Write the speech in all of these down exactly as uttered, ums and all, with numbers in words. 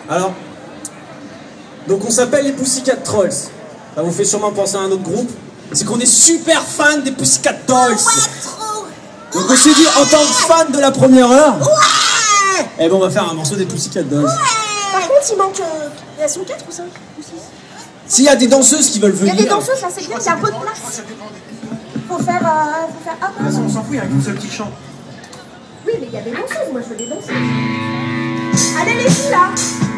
Alors, donc on s'appelle les Pussycat Trolls. Ça vous fait sûrement penser à un autre groupe. C'est qu'on est super fan des Pussycat Dolls. Donc on s'est dit, en tant que fan de la première heure, ouais, eh ben on va faire un morceau des Pussycat Dolls. Ouais. Par contre, il manque... Euh, elles sont quatre ou cinq ou six? S'il y a des danseuses qui veulent venir... Il y a des danseuses, là, c'est bien, il y a un peu de place. Faut faire... Euh, faut faire... Ah, on s'en fout, il y a qu'une seule qui chante. Oui, mais il y a des danseuses, moi je veux des danseuses. Allez les filles, là.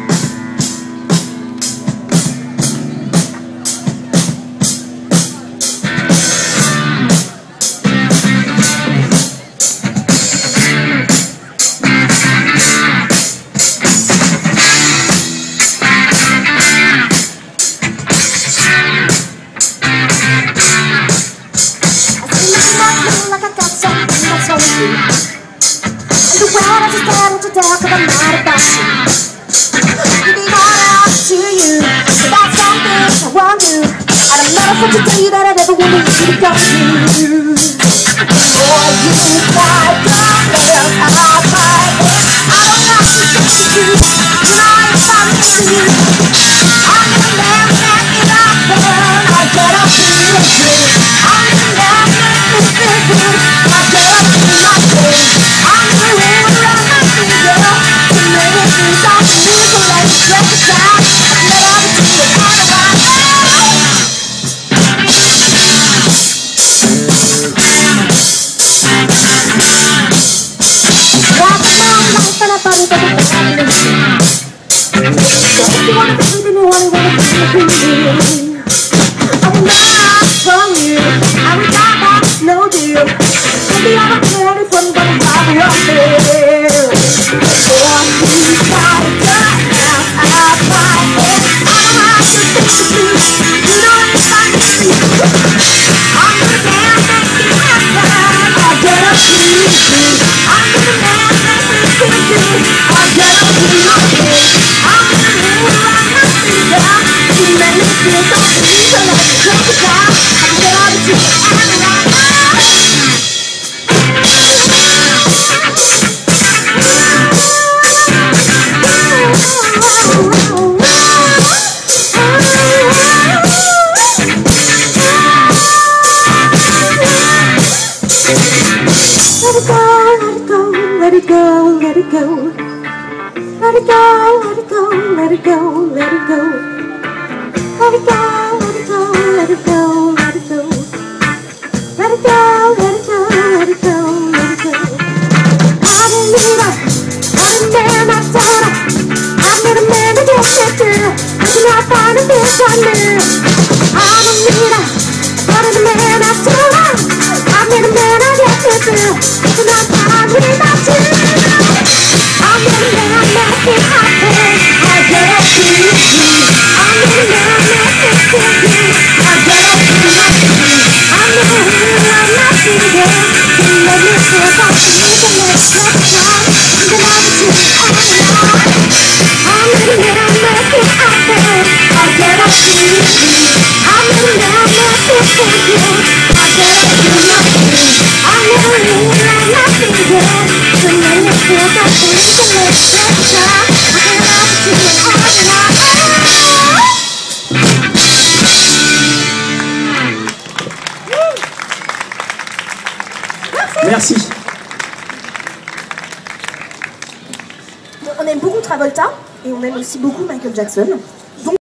Talk about not about you. You be hard out to you. About something I want to. I don't know what to tell you that I never want you to go to. Boy, you like the love I fight. I don't like to get you. You know it's fun to see. I'm the man that it up there. I get up to the tree. I'm the man that is the good. I get up to my tree. I'm the ring around my finger. To make it through some people like to dress the time. I love to see it on the right. Walk around life and I thought it was a family. If you wanna be sleeping, you wanna wanna be sleeping. I will not from you. I will die back, no deal. Maybe I'm a parent from the bottom of there. For you got a gun now, I fight it. I don't have to think of you. You know it's like to see. I'm the man that can happen. I get up to you. I'm the man that can do. I get up to you. I'm the man around my finger. You make me feel so easy. So let's take it down. I get up to you and right now. Let it go, let it go, let it go, let it go, let it go, let it go, let it go, let it go, let it go, let it go, let it go, let it go, let it go, let it go. I don't need a, I don't man, I don't. I need a man to get me through. I cannot find a bitch on me. I don't need a, I need a man, I don't. I need a man to get me through. I cannot find me without you. I'm the man that can happen. I get up to you. I'm the man that can feel you. I get up to you. I'm the ring around my finger. To make me feel so easy. So let's get it down. I'm the love to you all night. I'm the man that can happen. I get up to you. I'm the man that can feel you. I get up to you. I'm the ring around my finger. To make me feel so easy. So let's get it down. I get up to you all night. Merci. On aime beaucoup Travolta et on aime aussi beaucoup Michael Jackson.